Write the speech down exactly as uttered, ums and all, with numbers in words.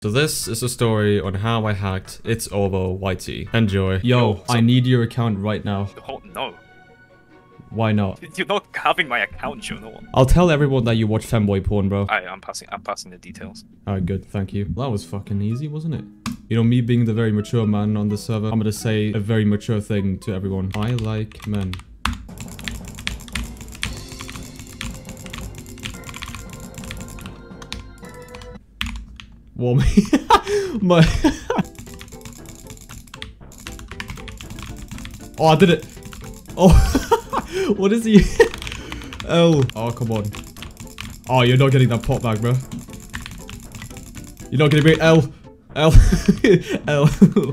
So this is a story on how I hacked It's Over Y T. Enjoy. Yo, I need your account right now. Oh no. Why not? You're not having my account, you know. I'll tell everyone that you watch femboy porn, bro. I, I'm passing. I'm passing the details. Alright, good. Thank you. That was fucking easy, wasn't it? You know, me being the very mature man on the server, I'm gonna say a very mature thing to everyone. I like men. Warm. My. Oh, I did it. Oh. What is he? L. Oh, come on. Oh, you're not getting that pot back, bro. You're not getting me. L. L. L.